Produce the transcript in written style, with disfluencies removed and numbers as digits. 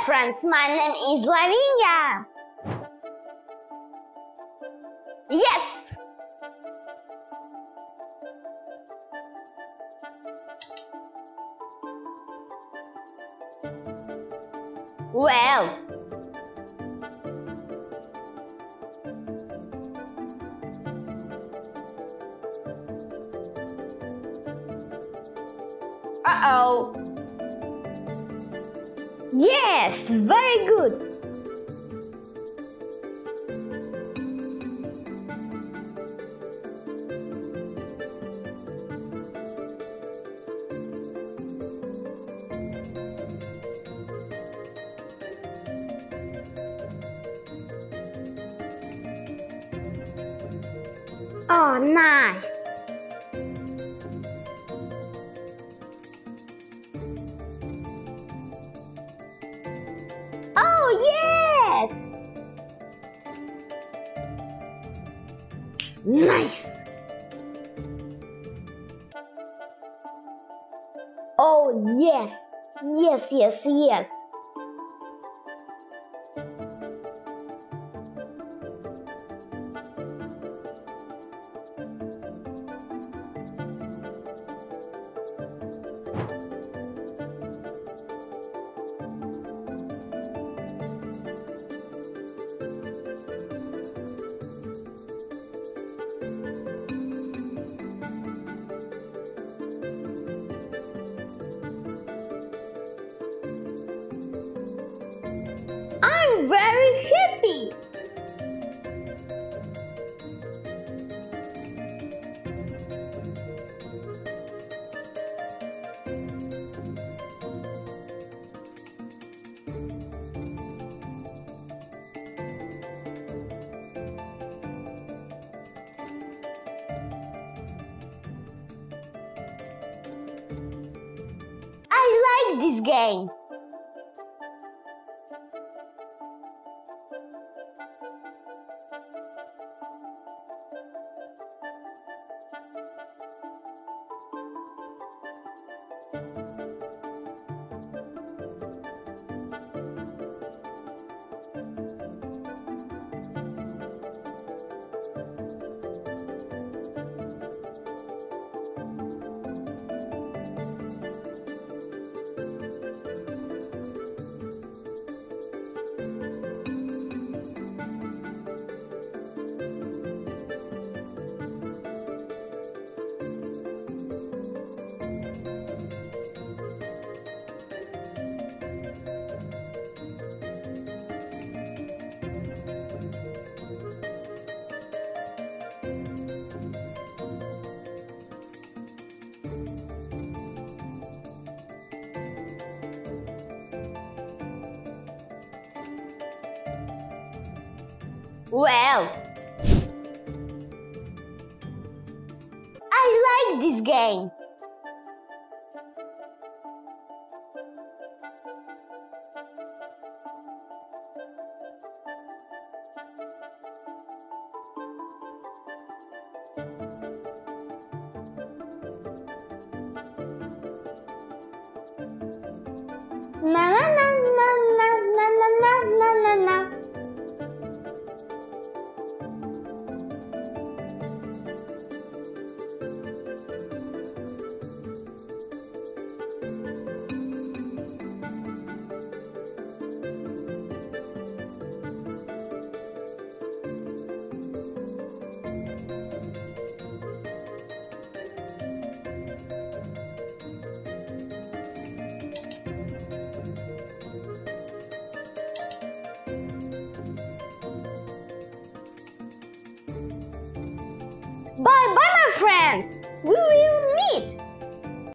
friends, my name is Lavinia. Yes! Well, uh-oh. Yes, very good. Oh, nice. Oh, yes. Nice. Oh, yes. Yes, yes, yes. I'm very happy. I like this game. Well, I like this game. Na na na na na na na na na na. Bye bye, my friends. We will meet.